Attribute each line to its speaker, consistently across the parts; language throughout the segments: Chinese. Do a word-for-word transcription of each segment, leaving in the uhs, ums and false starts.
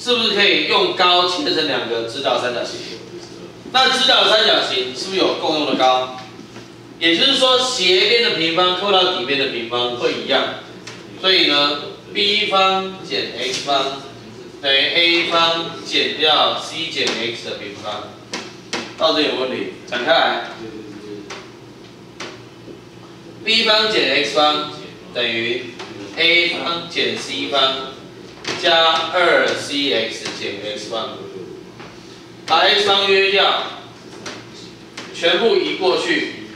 Speaker 1: 是不是可以用高切成两个直角三角形？那直角三角形是不是有共用的高？也就是说，斜边的平方扣到底边的平方会一样。所以呢 ，b 方减 x 方等于 a 方减掉 c 减 x 的平方。到这里有问题，展开来。b 方减 x 方等于 a 方减 c 方加二 c x 减 x 方，把 x 方约掉，全部移过去，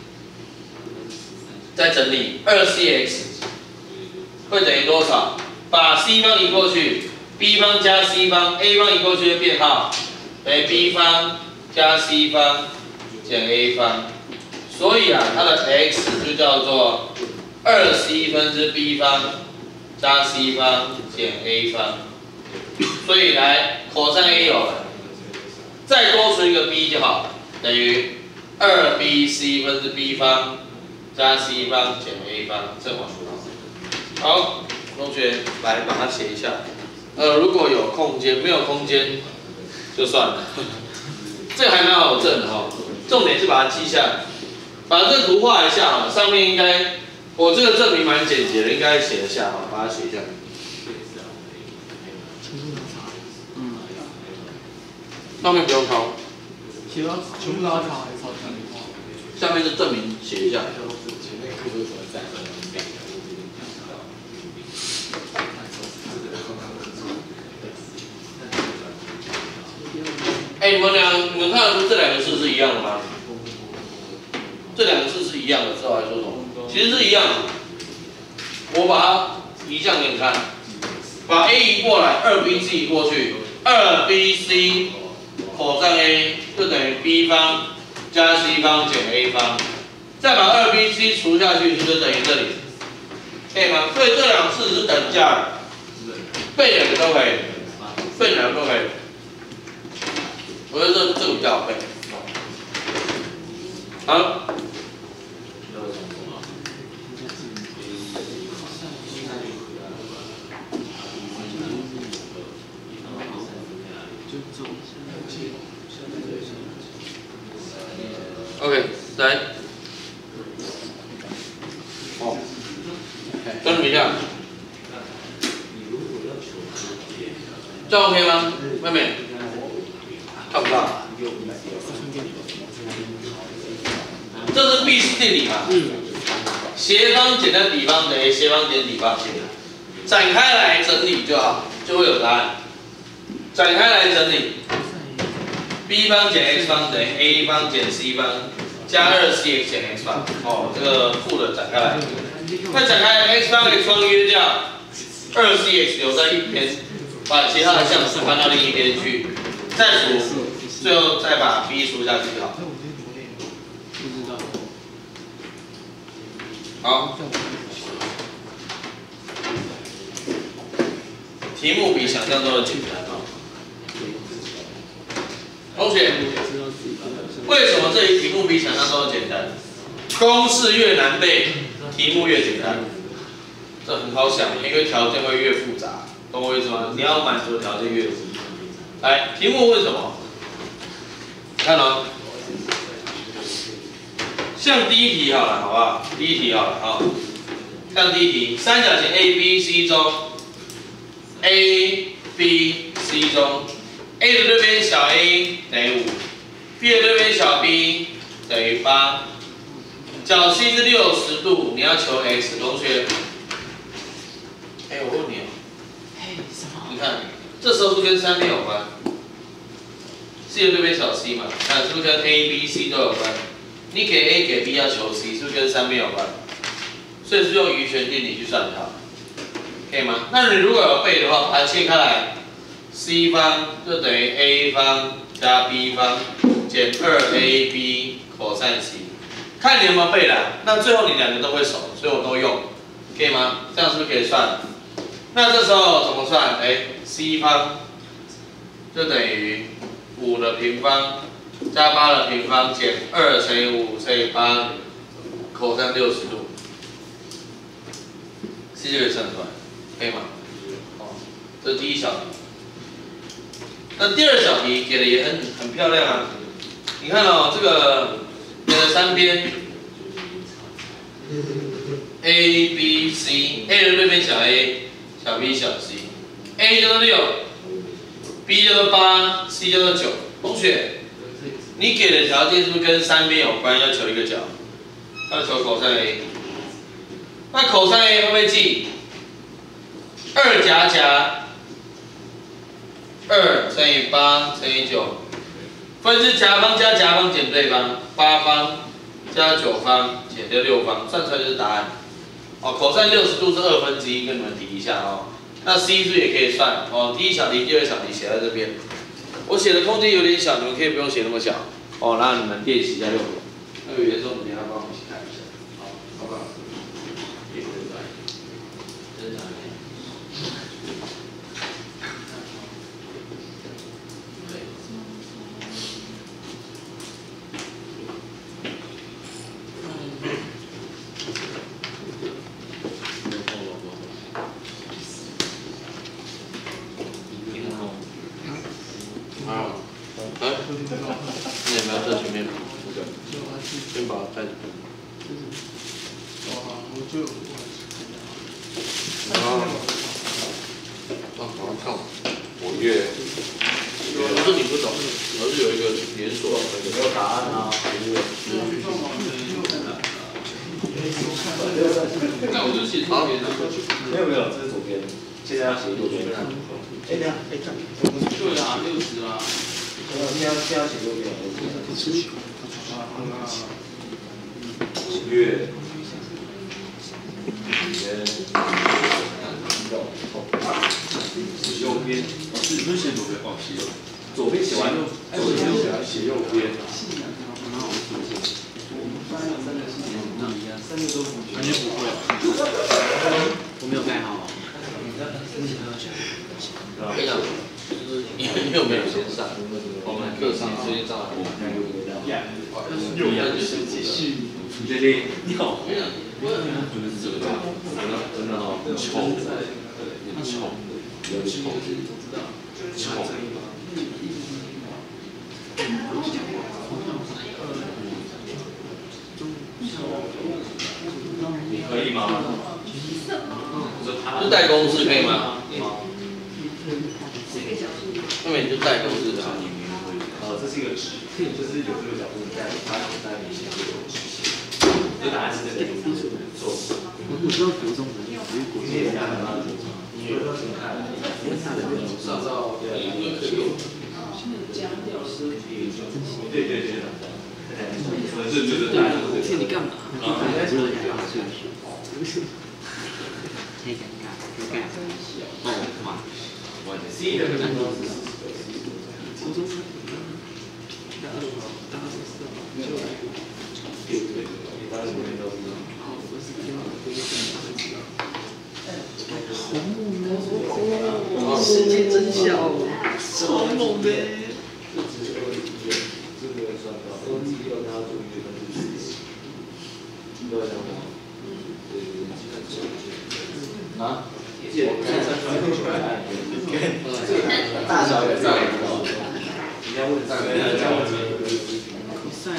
Speaker 1: 再整理二 c x 会等于多少？把 c 方移过去 ，b 方加 c 方 ，a 方移过去的变号等于 b 方加 c 方减 a 方。所以啊，它的 x 就叫做二 c 分之 b 方加 c 方减 a 方。所以来 cos a 有了，再多出一个 b 就好，等于二 b c 分之 b 方加 c 方减 a 方，这么说。好，同学来把它写一下。呃，如果有空间，没有空间就算了。这个还蛮好证的哈、哦，重点是把它记下来。把这个图画一下哈，上面应该我这个证明蛮简洁的，应该写得下哈，把它写一下。嗯，上面不用抄，
Speaker 2: 写到全部都要抄还是抄下面？
Speaker 1: 下面是证明写一下。哎、欸，你们俩，你们看得出这两个式是一样的吗？这两个式是一样的，照来说什么？其实是一样的。我把它移项给你看，把 a 移过来，二 b c 移过去，二 b c cos a 就等于 b 方加 c 方减 a 方，再把二 b c 除下去，是不是等于这里？可以吗？所以这两个式是等价的，背两个都可以，背两个都可以。我觉得这这个比较好背。好。OK， 来，哦，证明一下，这样 OK 吗？妹妹，看不到。这是毕氏定理嘛？嗯。斜方减掉底方等于斜方减底方。展开来整理就好，就会有答案。展开来整理。b 方减 x 方等于 a 方减 c 方加二 c x 减 x 方。哦，这个负的展开来。那展开 x 方 x 方约掉，二 c x 留在一边，把其他的项式搬到另一边去，再除，最后再把 b 除下去就好。好。题目比想象中的简单啊。同学，为什么这一题目比想象中的简单？公式越难背，题目越简单。这很好想，因为条件会越复杂，懂我意思吗？你要满足的条件越多。来，题目问什么？看哦，像第一题好了，好不好？第一题好了，好。像第一题，三角形 A B C 中 ，A B C 中。A 的对边小 a 等于五 ，B 的对边小 b 等于八，角 C 是六十度，你要求 x， 同学，哎、欸，我问你哦，
Speaker 2: 哎，什么？
Speaker 1: 你看，这时候是跟三边有关 ，C 的对边小 c 嘛，看是不是跟 A、B、C 都有关？你给 A 给 B 要求 C， 是不是跟三边有关？所以是用余弦定理去算它，可以吗？那你如果有背的话，把它切开来。C 方就等于 A 方加 B 方减二 A B cos C， 看你有没有背来。那最后你两个都会熟，所以我都用，可以吗？这样是不是可以算？那这时候怎么算？哎 ，C 方就等于五的平方加八的平方减二乘以五乘以八 cos六十度 ，C 就可以算出来，可以吗？哦，这是第一小题。 那第二小题给的也很很漂亮啊，你看哦，这个给了三边 ，A B C，A 的对边小 a， 小 b 小 c，A 叫做六 ，B 叫做八 ，C 叫做九。同学，你给的条件是不是跟三边有关？要求一个角，要求口上 A。那口上 A 会不会记？二夹夹。 二乘以八乘以九，分之甲方加甲方减对方，八方加九方减掉六方，算出来就是答案。哦，口上六十度是二分之一，跟你们提一下哦。那 C 是不是也可以算？哦，第一小题、第二小题写在这边。我写的空间有点小，你们可以不用写那么小。哦，让你们练习一下用。那有些时候你们要帮我们一起看一下，好，好不好？也可以来，真的。 你有没有这前面？先把它带走。
Speaker 2: 哇，我就
Speaker 1: 啊，啊，好像看我月，不是你不懂，而是有一个连锁那个没有答案啊，那我就写左边。
Speaker 3: 没有没有，这是左边，现在要写右边。哎，等下，哎，这样。
Speaker 2: 对啊，六十啊。
Speaker 3: 现在现在写右边，月，前，写右边，是不是写左边？哦，写右，左边写完，左边写完写右边。
Speaker 2: 完全不会，我没有盖好。
Speaker 1: 我跟你讲，就是你你有没有先上？我们课上最近上了五门。
Speaker 3: 右边就是继续。对对，你好。
Speaker 1: 我跟你讲，就是这个真的真的哦，臭，很臭，有臭，臭。
Speaker 3: 你可以吗？
Speaker 1: 就代公式可以吗？那么你就代公式的。
Speaker 3: 呃，这是一个直，就是有这个角度，在它在面前就有直线。这答案是这个，错。
Speaker 2: 我知道国中的，因为国中的看到，
Speaker 3: 你有没有看？因为它的那种上到对对对对。是就是答案就是。
Speaker 2: 你干嘛？啊，不是尴尬，是不是？太尴尬，尴尬。哦，妈。
Speaker 3: 我 C 的那个是
Speaker 2: 初中生。大二，大二是就。
Speaker 3: 对对对，一般这边都是。
Speaker 2: 好，我是跟我哥哥讲。好猛哦！世界真小，超猛的。
Speaker 1: 啊？
Speaker 3: 大小也在。你要问大概
Speaker 2: 比赛，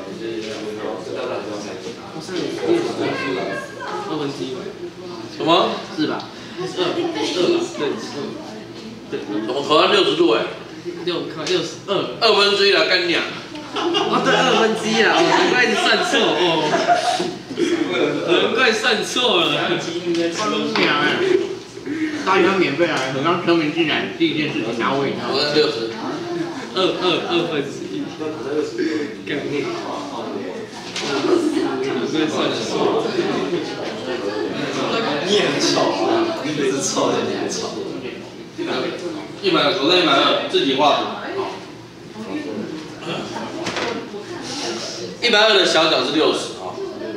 Speaker 2: 比赛二分之一，
Speaker 1: 什么？
Speaker 2: 是吧？二二吧？对，对。
Speaker 1: 怎么考到六十度哎？
Speaker 2: 六考六十二，
Speaker 1: 二分之一了，干娘。
Speaker 2: 哦，对，二分之一啦，哦，难怪你算错哦，难怪算错了，干娘哎，大鱼要免费来，我刚成名进来，第一件事情拿我饮料。
Speaker 1: 我六十。
Speaker 2: 二二二分之一，干你！我真算错。
Speaker 3: 你也很丑啊，你每次错的你还丑。
Speaker 1: 一百，口袋一百二，自己画图。一百二的小角是六十啊。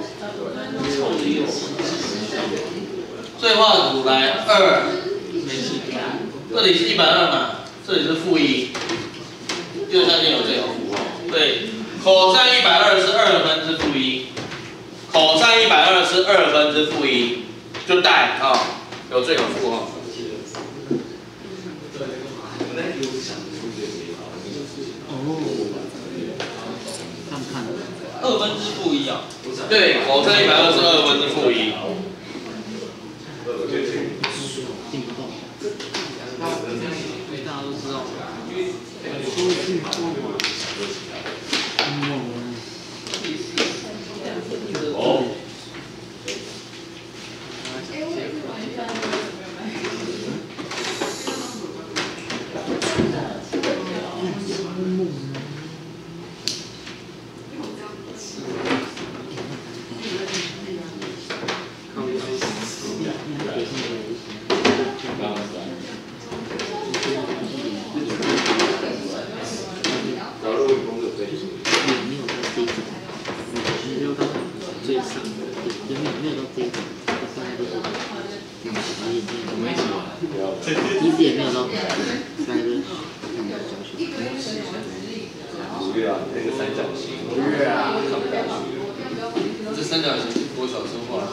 Speaker 1: 所以画图来二，这里是一百二嘛，这里是负一，右下角有这个符号。对，口上一百二是二分之负一，口上一百二是二分之负一，就带啊，有这个符号。
Speaker 2: 哦，看看。
Speaker 4: 二分之负一啊。
Speaker 1: 对，口称一百二是二分之负一。
Speaker 2: 听不懂。大家都知道。说句话嘛。嗯。
Speaker 3: 哦。
Speaker 2: 一直也没有到三个。
Speaker 3: 五月啊，那个三角形。
Speaker 2: 五月啊。
Speaker 1: 这三角形多少生化？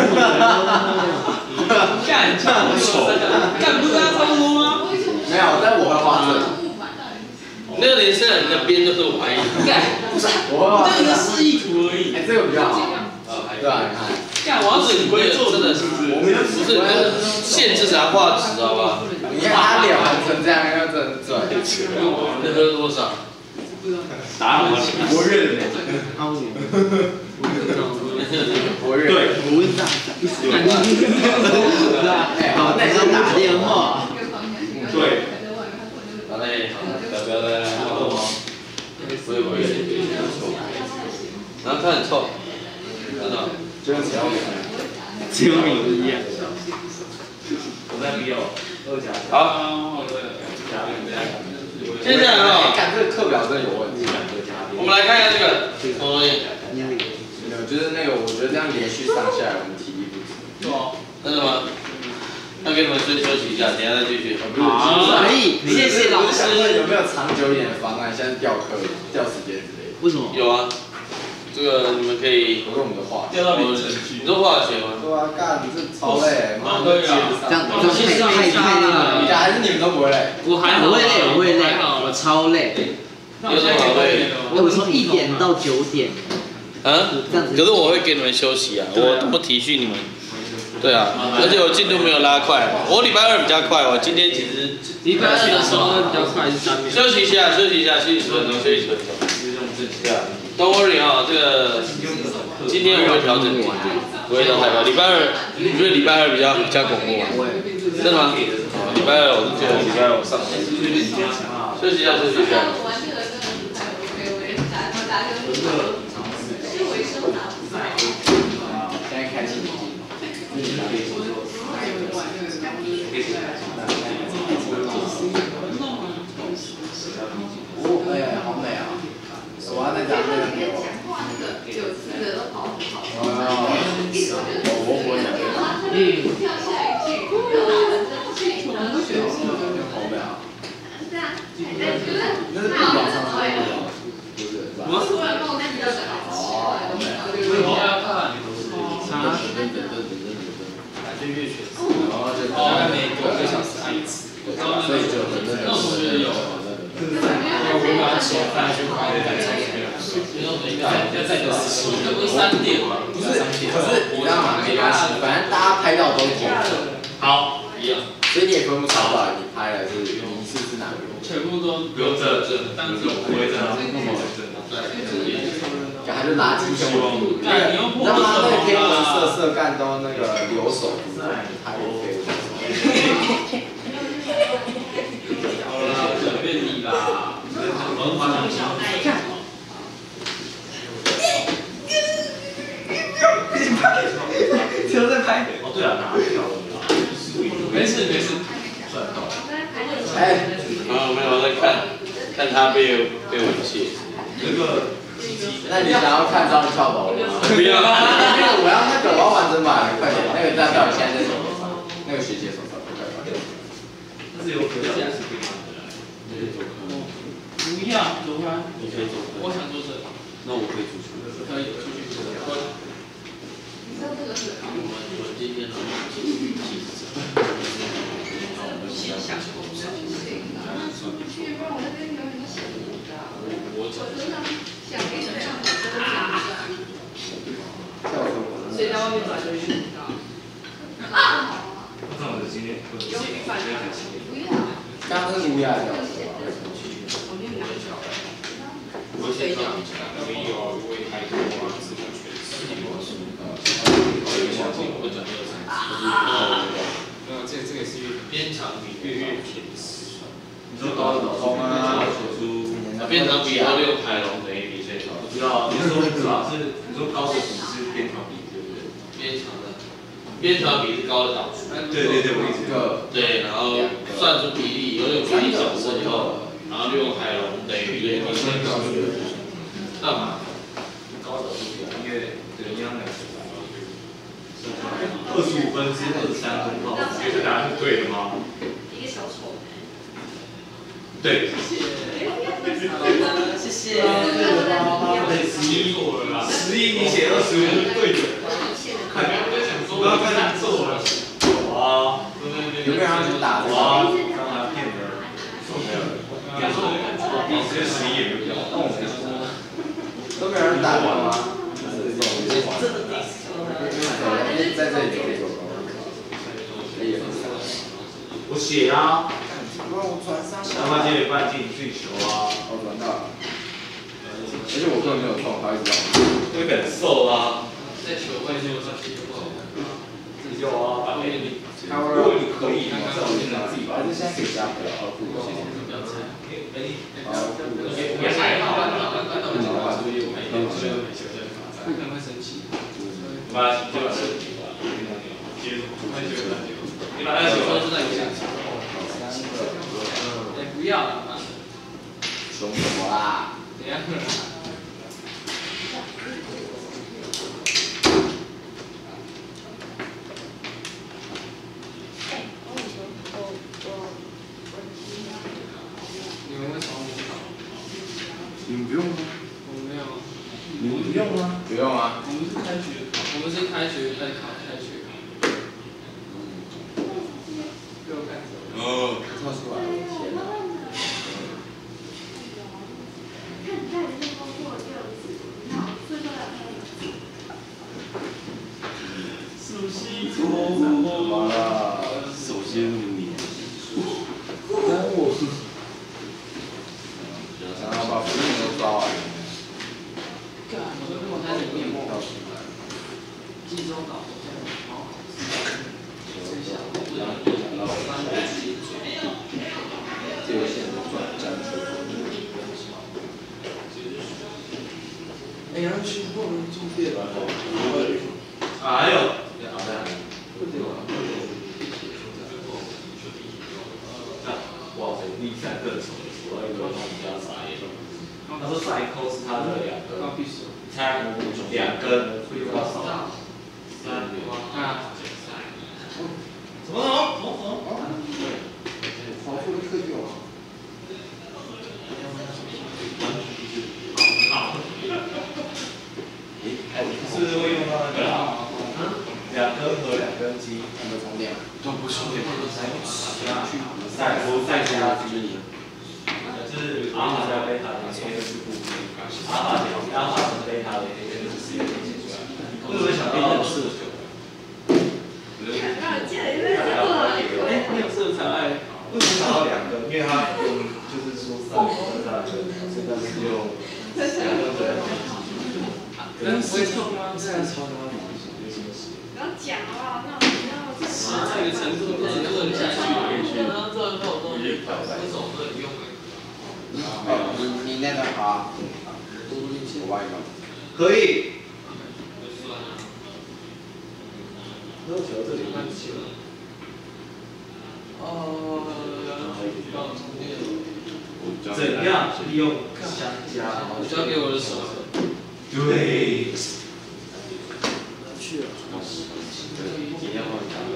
Speaker 4: 干，干不是跟他差不多吗？
Speaker 2: 没有，但我会画这。
Speaker 1: 那个连三角形的边都是我还
Speaker 4: 干，不是，我这个是示意图而已。
Speaker 2: 哎，这个比较好。对啊，你看。
Speaker 4: 干，我要是
Speaker 1: 不会做，真的是，我们不是那个限制啥画质，知道吧？
Speaker 2: 你看他脸红成这样，要真准。
Speaker 1: 那喝多少？
Speaker 3: 答案我博越的脸。
Speaker 2: 澳元。博越。
Speaker 3: 对，
Speaker 2: 不是这样讲。是吧？哎，好，那你要打电话。
Speaker 3: 对。
Speaker 1: 好嘞，不要不要再来动哦。不会不会。然后它很臭，真的。
Speaker 2: 就跟小米，小米一样。
Speaker 3: 我在 B 哦，二加。
Speaker 1: 好。接下来啊，
Speaker 2: 看这个课表真的有问题。
Speaker 1: 我们来看一下这个什么东西。
Speaker 2: 没有，就是那个，我觉得这样连续上下来，我们体力不支。
Speaker 1: 哦，真的吗？那给你们先休息一下，等一下再继续。
Speaker 2: 好，可以，谢谢老师。有没有长久一点的方案？像调课、调时间之类的？为什么？
Speaker 1: 有啊。 这个你们可以，
Speaker 2: 我说我们的化学，
Speaker 1: 调到你程序，你说化学吗？
Speaker 2: 对啊，干这超累，妈
Speaker 4: 可以啊，
Speaker 2: 这样这样太太太那个，还是你们都不会累？
Speaker 4: 我还
Speaker 2: 我会累，我会累，我超累。
Speaker 1: 有什么好累？
Speaker 2: 我从一点到九点。
Speaker 1: 啊？可是我会给你们休息啊，我不体恤你们。对啊，而且我进度没有拉快，我礼拜二比较快，我今天其实
Speaker 4: 礼拜二的时候比较快是三秒。
Speaker 1: 休息一下，休息一下，休息十分钟，休息十分钟。对啊。 Don't worry 啊，这个今天我会调整进度，不会到太高。礼拜二，你觉得礼拜二比较比较恐怖吗？真的吗？礼拜二我是觉得礼拜二我上来休息一下，休息一下。
Speaker 2: 现在开始。哦，哎，好美啊！ 我要再讲那个给我。哦，我我讲。嗯。好美啊！那是地板上的那个，不是？什么？哦，好美啊！
Speaker 4: 我要看。啥？
Speaker 2: 就月全食，然后就大概每个一个小时一次，所以就很那种是有。
Speaker 4: 我把它写翻去快点再再再多十七，那不是三点吗？
Speaker 2: 不是，可是你知道吗？没关系，反正大家拍到都同色。
Speaker 4: 好，一样。
Speaker 2: 所以你也分不出来，你拍的是你是是哪个？
Speaker 4: 全部都有这这，但是我不会这样，那么真的。
Speaker 2: 对，他就垃圾天文，那个，然后他那个天文色色干都那个留守不在，他也可以。
Speaker 4: 好了，随便你啦。
Speaker 2: 车在拍。
Speaker 3: 哦，对啊，拿票了。
Speaker 4: 没事没事。
Speaker 2: 哎，
Speaker 1: 啊，没有我在看，看他被被猥亵。
Speaker 3: 那个，
Speaker 2: 那你想要看张跳楼吗？
Speaker 1: 不要。
Speaker 2: 那个我要那个，我要完整版，快点，那个在到现在在手上，那个学姐手上，快快。
Speaker 3: 但是有可能是可以看的，你可以走开。
Speaker 4: 不要走开。
Speaker 3: 你可以走开。
Speaker 4: 我想坐这。
Speaker 3: 那我可以出去。
Speaker 4: 可以出去。
Speaker 1: 我我今天好像是记者，然后我们下下
Speaker 5: 去，不然我那边永远都写不到。
Speaker 4: 我
Speaker 5: 我真的想给你上，真的想不到。
Speaker 2: 所以在外面转就遇不到。
Speaker 5: 啊！
Speaker 3: 那我今天不
Speaker 5: 有语法不要。
Speaker 2: 刚刚那个乌鸦叫。
Speaker 5: 我念两首。
Speaker 4: 我先讲一下，我有为开拓啊，自我诠释，我转六三次。没有，这这个是边长比月月甜丝。
Speaker 3: 你说高的高啊，说出
Speaker 1: 边长比和六海龙等于比最高。
Speaker 3: 我知道，你是说是吧？是你说高的比是边长比，对不对？
Speaker 1: 边长的，边长比是高的导数。
Speaker 3: 对对对，我一直
Speaker 1: 对，然后算出比例，有六比例角色以后，然后六海龙等于月比最高。那嘛，
Speaker 3: 高的数因为对一样的。二十五分之二十三分号，觉得这答案是对的吗？
Speaker 5: 一个小丑。
Speaker 3: 对。
Speaker 2: 谢谢。
Speaker 3: 十一错了啦，十一你写二十五是对的。看，我刚刚看你错了。哇，
Speaker 2: 有没有人去打？
Speaker 3: 哇，刚才骗人。没有。你这十一也没有。那我没说。
Speaker 2: 都没有人打过吗？在这里走走。
Speaker 3: 我写啊。他妈接着半径自己求啊。
Speaker 2: 我转到。而且我根本没有痛，他一直让我。
Speaker 3: 会很瘦啊。
Speaker 4: 在球外就上去就不好。
Speaker 3: 自己就啊，把那个你，如果你可以，在我面前自己把。
Speaker 2: 还是现在可以加回来，好酷。
Speaker 4: 比较菜。
Speaker 3: 也还好。
Speaker 4: 会可能会生气。
Speaker 3: 把就把这个接住，你把那个球
Speaker 4: 是在你下场。哎，不要了嘛。
Speaker 2: 熊什么啦？
Speaker 4: 怎样？你们为什么不考？
Speaker 2: 你们不用吗？
Speaker 4: 我没有。
Speaker 2: 你们不用吗？不用啊。
Speaker 4: 我们是开学，我们是开学在考，开学考。给我看。
Speaker 2: 哦，跳出来，天哪！
Speaker 3: 熟悉错了，首先你，
Speaker 2: 然后我，然后把福利都抓完。
Speaker 4: 干，我在里面。济州岛。
Speaker 2: 这个线转站出。哎呀，去不能住店了。
Speaker 3: 啊，还有，哇塞，你看更丑，我要一个东西叫啥耶？他说上一扣是他的两根，你猜两根会多少？三啊？什么什么什么什么？
Speaker 2: 黄色的科技网。
Speaker 3: 好。是不是会用到那个？两根和两根机，
Speaker 2: 有没有充电？
Speaker 3: 都不充电，再不再加机，就是阿尔法加贝塔的 A 是固定，阿尔法阿尔法乘贝塔的 A 是实验解出来。为什么想到是？哎，你有色彩？为什么想到两根？因为它用就是说三根三根，现在是用两根的。跟会痛吗？这样超他妈不
Speaker 5: 要讲啊，那我要这
Speaker 4: 这个程度就是吞下去，然后这个肉都分手都用。
Speaker 2: 哦，你你那个好，我帮你弄。
Speaker 3: 可以。那我觉得这里蛮奇怪。
Speaker 4: 哦，
Speaker 3: 怎样利用相加？
Speaker 4: 交给我的手。
Speaker 3: 对。
Speaker 2: 去了。
Speaker 3: 你要不要讲？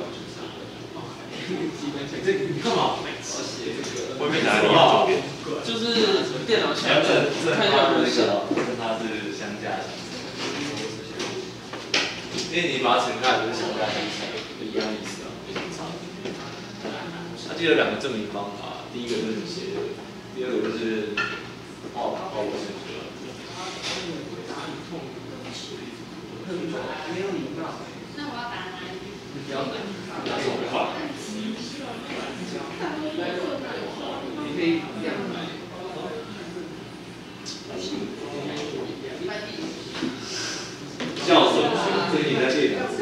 Speaker 3: 这你干嘛？外面哪里啊？
Speaker 4: 就是电脑前面看一下
Speaker 3: 那个跟它是相加相因为你把它乘开就是相加相乘，一样意思啊，没什么差别。它记得两个证明方法，第一个就是写第二个就是泡泡我先说了。
Speaker 2: 没有礼貌。
Speaker 5: 那我要打哪里？
Speaker 2: 你不要打，
Speaker 3: 打手快。
Speaker 2: 你可以这样来。
Speaker 3: 校准，所以你在练两次。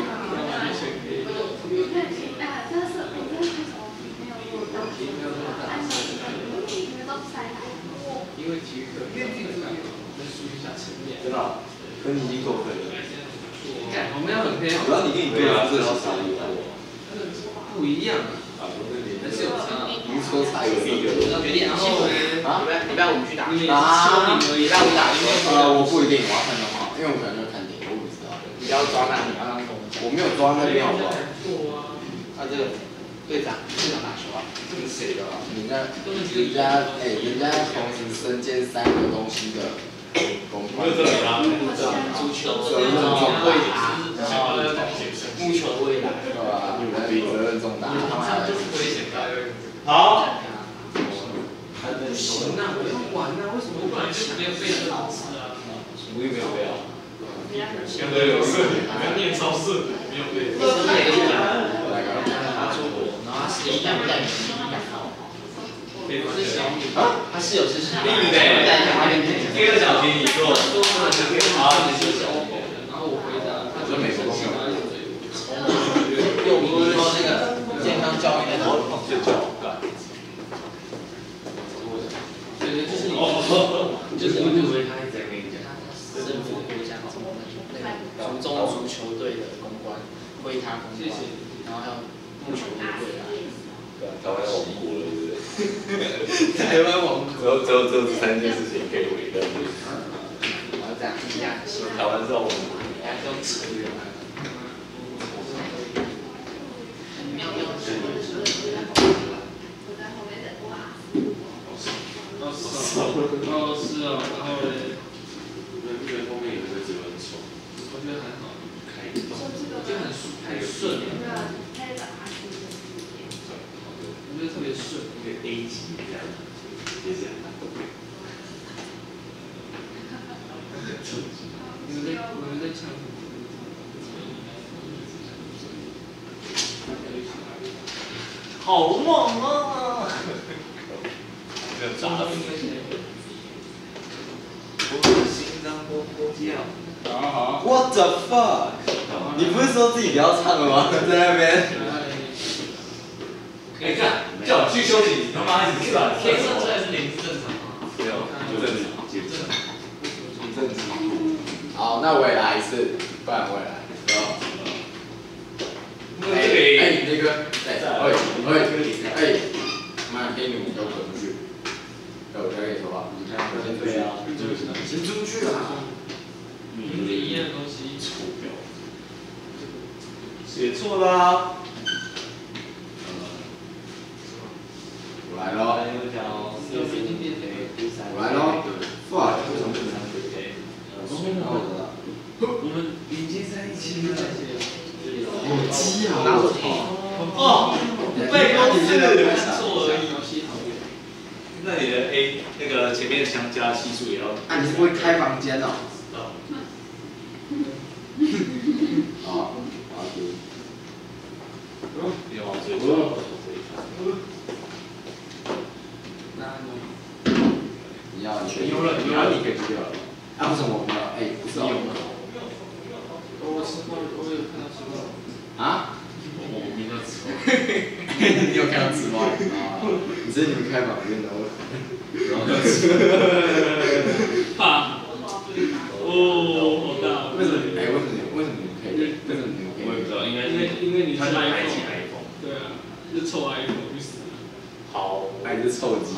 Speaker 2: 因为体育课，因为这个能梳一下层面。
Speaker 3: 真的，可你已经够会了。
Speaker 2: 我们要很配合。
Speaker 3: 主要你跟你对啊，这是差异化。
Speaker 2: 不一样啊。
Speaker 3: 啊，不是你，
Speaker 2: 还是有差。
Speaker 3: 你说差有一个。
Speaker 2: 决定，然后啊，礼拜礼拜五去打。
Speaker 4: 啊，
Speaker 2: 礼拜五打。
Speaker 4: 呃，我不一定，我要看动画，因为我可能就看电影，我不知道。
Speaker 2: 你要抓那，你要让跟我讲。
Speaker 4: 我没有抓那边好不好？
Speaker 2: 啊，这个队长，队长打球啊？这是谁的啊？
Speaker 4: 人家人家哎，人家同时身兼三个东西的公关。
Speaker 3: 没有这里啊。
Speaker 2: 足球、
Speaker 4: 责任重大，
Speaker 2: 然后木球的未来，
Speaker 4: 对吧？责任重大，他们还
Speaker 2: 就是危险大。
Speaker 3: 好。
Speaker 2: 行啊，不要玩啊！为什么我本来就没有背很好吃啊？
Speaker 3: 我也没有背啊。
Speaker 5: 相
Speaker 3: 对，有是，要念超市，没有背。
Speaker 2: 那时候也是讲，他出国，然后他室友带不带你？我是小米啊，他室友是小米，带他们
Speaker 3: 第二小题你做，好，你是
Speaker 2: 然后我回答，他
Speaker 4: 说美国公有。
Speaker 2: 有我说那个健康教育的，
Speaker 3: 睡觉干。
Speaker 2: 对对，就是你，就是你认为他一直在跟你讲，政府国家什么那个中足球队的公关，归他公关，然后要木球队归他。
Speaker 3: 台湾亡国了，对不对？
Speaker 2: 台湾王
Speaker 3: 只有只有只有这三件事情可以为的。
Speaker 2: 然后这样一样，
Speaker 3: 台湾是亡国。
Speaker 2: 还是用成语来。喵喵是。哦是哦，然后嘞。
Speaker 3: 因为后面有个指纹丑。
Speaker 2: 我觉得还好。
Speaker 3: 开一刀。
Speaker 2: 就很很顺。我觉得特别顺。
Speaker 3: 一个 A 级这样。接下来。
Speaker 2: 你们在你们在抢什么？
Speaker 3: 好猛啊！这样砸的。我的心脏砰砰跳。
Speaker 2: 好好。
Speaker 4: What the fuck？ 你不是说自己不要唱了吗？在那边。
Speaker 3: 哎，看，叫我去休息，你他妈一直转。
Speaker 2: 天生出来是零正常吗？
Speaker 3: 没有，就正常，正常。
Speaker 4: 正常。好，那我也来一次，不然我也来。哎哎，那个，哎哎哎哎，妈，黑奴给我滚出去！哎，我再跟你说话，你看，我先出去啊，先出去啊！
Speaker 2: 名字一样的东西，
Speaker 3: 臭婊。写错啦。
Speaker 4: 我来喽。我来喽。哇，为什么不能？
Speaker 2: 我们已经在一起了。
Speaker 4: 好鸡啊！
Speaker 2: 拿手机。
Speaker 3: 哦，被公司
Speaker 2: 看错而已。
Speaker 3: 那你的 A 那个前面相加系数也要。
Speaker 4: 啊，你是不会开房间哦？好，好读。
Speaker 3: 你往这走。
Speaker 4: 你要你有了，有了你可以丢掉了。啊，为什么我没有？哎，不是有吗？
Speaker 2: 我吃过，我有看到吃过。
Speaker 4: 啊？
Speaker 3: 我没有吃过。
Speaker 4: 你有看到吃吗？啊，你是你们开房间的，然后就吃。
Speaker 2: 怕。哦，好大。
Speaker 4: 为什么？哎，为什么？为什么你们可以？为什么你们可以？
Speaker 3: 我也不知道，应该
Speaker 2: 因为因为你是
Speaker 3: iPhone。
Speaker 2: 对啊，是臭 iPhone 去死。
Speaker 3: 好。
Speaker 4: 还是臭鸡？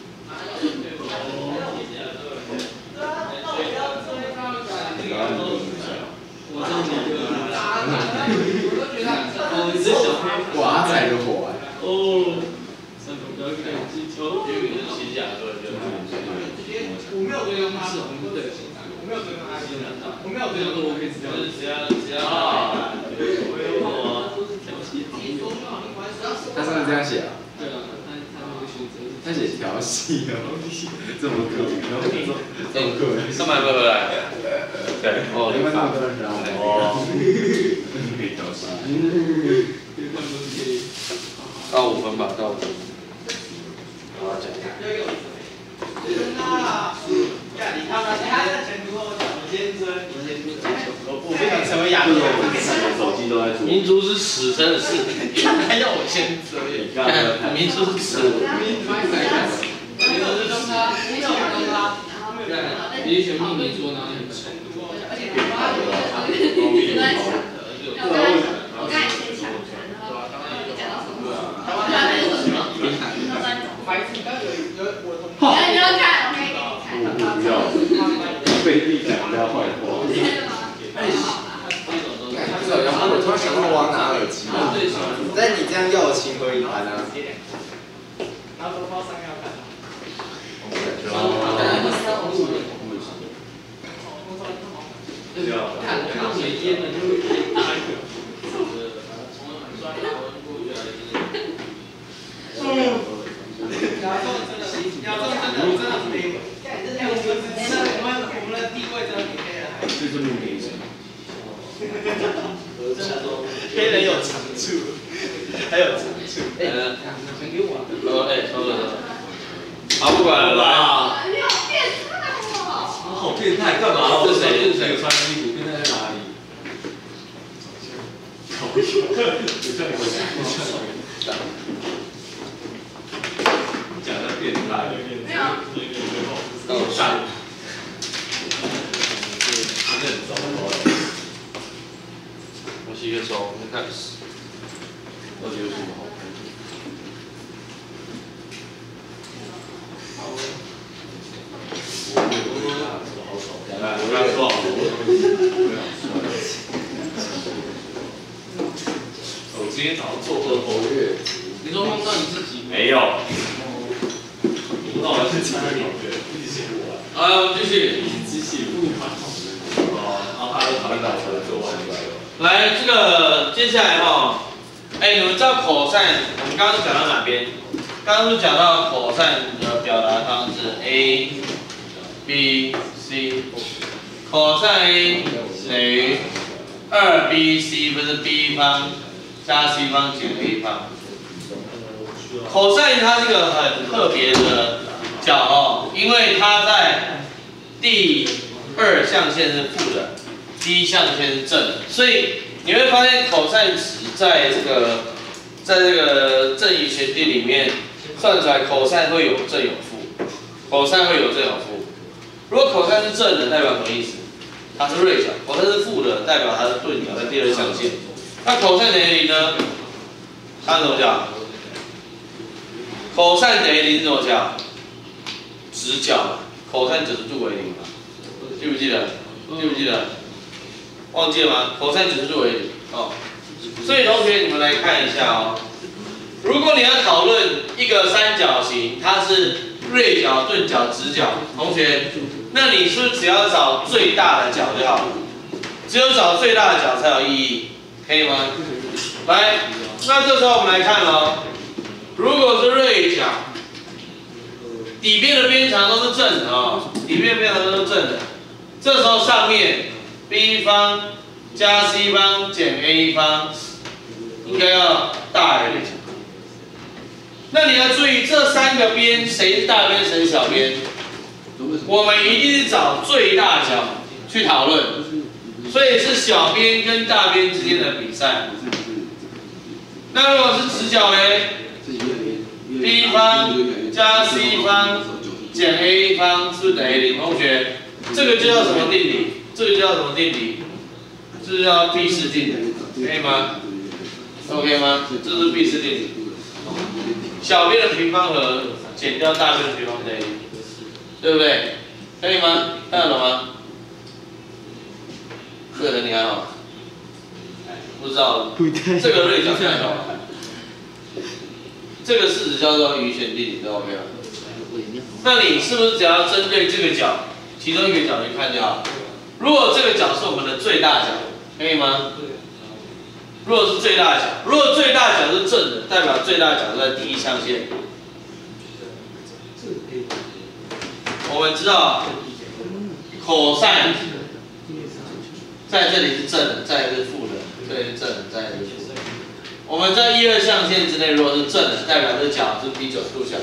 Speaker 2: 我这样子哦，你这小黑。
Speaker 4: 哇，他踩着火哎。
Speaker 2: 哦。三头标给击球。
Speaker 3: 洗甲哥就。
Speaker 2: 我没有对他妈是红不对。我没有对他妈是我没有对他说我可以只要只要只要。啊。他上面这样写啊？对啊，他他那个选择是。
Speaker 4: 他写调戏哦，这么可怜，这么可怜，
Speaker 1: 干嘛不回来？对，
Speaker 4: 哦，你们那个是哦，可以调戏。
Speaker 1: 到五分吧，到五分。我讲。
Speaker 2: 我不想成为亚洲人，
Speaker 3: 手机都在做。
Speaker 1: 民族是此生的事，
Speaker 2: 还要我先遮掩。
Speaker 1: 民族是此。
Speaker 2: 你选秘密桌，然后很沉。
Speaker 5: 而且我刚刚一直在想，我刚才我刚才先想，然后讲到什么？刚才说什么？
Speaker 2: 孩子，刚有有我同
Speaker 5: 你要你要看，我可以给你看。
Speaker 3: 不要，被力讲人家坏话。
Speaker 4: 至少要我突然想到我要拿耳机了，但你这样要我情何以堪啊？
Speaker 2: 然后多包三个要看。
Speaker 3: 看
Speaker 2: 看谁接的就大一个。亚洲真的，亚洲真的真的没有。哎，我们真的，我们我们的地位真的比黑人还。
Speaker 3: 这是目的性。
Speaker 2: 黑人有长处，还有长处。
Speaker 1: 哎，
Speaker 2: 传给我。
Speaker 1: 呃，哎，收了收了。好，不管了，来。
Speaker 5: 你好变态哦！
Speaker 3: 好变态，干嘛？
Speaker 1: 是谁？是谁
Speaker 3: 穿衣服？变态在哪里？搞笑，你叫你回家。讲的变态。
Speaker 5: 没有。
Speaker 1: 狗善。
Speaker 3: 真的很糟糕。
Speaker 1: 我是一个手，你看。
Speaker 3: 到底有什么好看的？我刚说好了，我今天早上做噩梦，
Speaker 2: 你说梦到你自己？
Speaker 3: 没有。我到底是几个同学一起玩？
Speaker 1: 好，我们继续。
Speaker 3: 机器不玩。哦，然后他就讨厌打球做完了。
Speaker 1: 来，这个接下来哈，哎，你们知道口散？我们刚刚讲到哪边？刚刚是讲到口散的表达方式 A、B、C。口散 A 等于二 B C 分之 B 方加 C 方减 A 方。口散它是个很特别的角哦，因为它在第二象限是负的，第一象限是正的，所以你会发现口散值在这个在这个正余弦定里面算出来，口散会有正有负，口散会有正有负。如果口散是正的，代表什么意思？它是锐角；口散是负的，代表它是钝角，在第二象限。那口散等于零呢？它怎么讲？口散等于零怎么讲？直角，口散九十度为零嘛，记不记得？记不记得？忘记了吗？口散九十度为零哦。所以同学，你们来看一下哦。如果你要讨论一个三角形，它是锐角、钝角、直角，同学，那你是不是只要找最大的角就好了？只有找最大的角才有意义，可以吗？来，那这时候我们来看哦，如果是锐角，底边的边长都是正的哦，底边的边长都是正的，这时候上面 b 方加 c 方减 a 方应该要大于零。那你要注意这三个边谁是大边谁是小边，我们一定是找最大角去讨论，所以是小边跟大边之间的比赛。那如果是直角呢 ？b 方加 c 方减 a 方是不是等于零？同学，这个就叫什么定理？这个叫什么定理？这就叫毕氏定理，可以吗 ？OK 吗？这是毕氏定理。小边的平方和减掉大边的平方等于零，对不对？可以吗？看得懂吗？这个你还好？不知道。这个锐角看懂吗？这个式子叫做余弦定理，都 OK 吗？那你是不是只要针对这个角，其中一个角去看就好？如果这个角是我们的最大角，可以吗？如果是最大角，如果最大角是正的，代表最大角在第一象限。 我们知道，cos 在这里是正的，再来是负的，这里是正的，再来是负的。我们在一二象限之内，如果是正的，代表这角是比九十度小，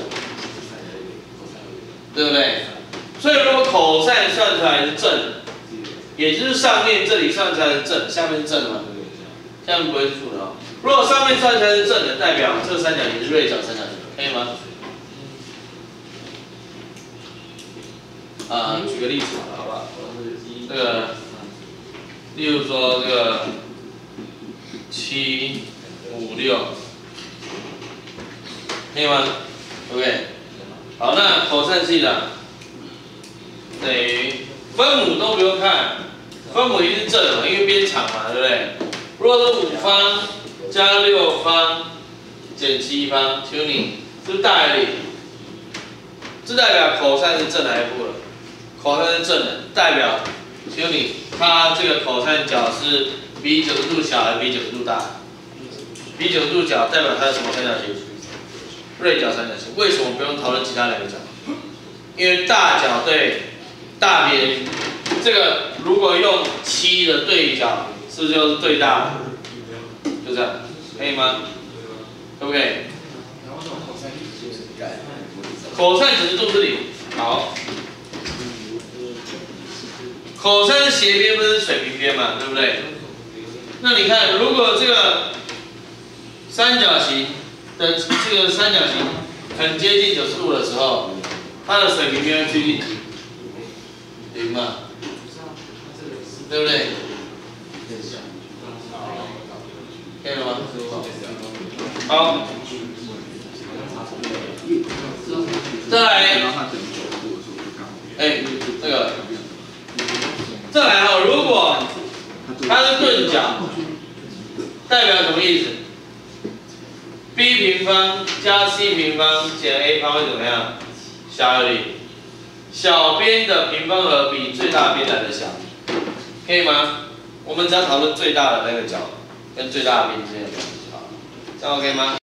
Speaker 1: 对不对？所以如果 cos 算出来是正的，也就是上面这里算出来是正，下面是正的嘛，对不对？下面不会是负的哦。如果上面算出来是正的，代表这个三角形是锐角三角形，可以吗？啊、呃，举个例子好不好？这个，例如说这个七五六，可以吗 ？OK， 好，那 cos 西的等于分母都不用看，分母一定是正的嘛，因为边长嘛，对不对？如果是五方加六方减七方，请问你是不是大于零？这代表 cos 是正还是负的？ cos 是正的，代表，请问你，它这个 cos 角是比九十度小还是比九十度大？比九十度角代表它是什么三角形？锐角三角形。为什么不用讨论其他两个角？因为大角对大边，这个如果用七的对角，是不是就是最大的？就这样，可以吗？可不可以 ？cos 九十度是零，好。 cos 是斜边，不是水平边嘛，对不对？那你看，如果这个三角形的这个三角形很接近九十度的时候，它的水平边会趋近几？零嘛，对不对？可以了吗？好，再来，哎，这个。 再来哈，如果它是钝角，代表什么意思 ？b 平方加 c 平方减 a 方会怎么样？小于零。小边的平方和比最大边来的小，可以吗？我们只要讨论最大的那个角跟最大的边之间的关系，好，这样 OK 吗？